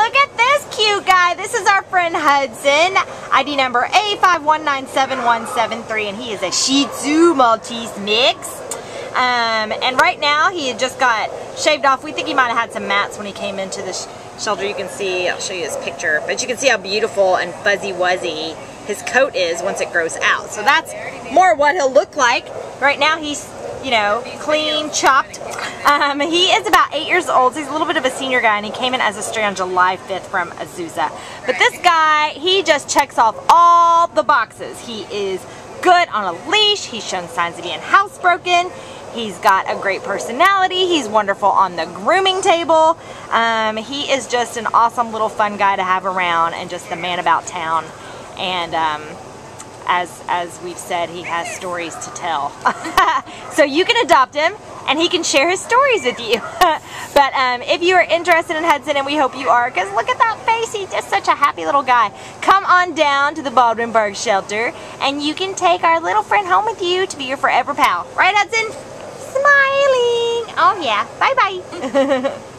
look at this cute guy. This is our friend Hudson. ID number A5197173, and he is a Shih Tzu Maltese mix. And right now he had just got shaved off. We think he might have had some mats when he came into the shelter. You can see, I'll show you his picture, but you can see how beautiful and fuzzy wuzzy his coat is once it grows out. So that's more what he'll look like. Right now he's, you know, clean, chopped. He is about 8 years old, so he's a little bit of a senior guy, and he came in as a stray on July 5th from Azusa. But this guy, he just checks off all the boxes. He is good on a leash. He's shown signs of being housebroken. He's got a great personality. He's wonderful on the grooming table. He is just an awesome little fun guy to have around, and just the man about town. And as we've said, he has stories to tell. So you can adopt him, and he can share his stories with you. But if you are interested in Hudson, and we hope you are, because look at that face, he's just such a happy little guy. Come on down to the Baldwin Park shelter, and you can take our little friend home with you to be your forever pal. Right, Hudson? Smiling. Oh yeah. Bye-bye.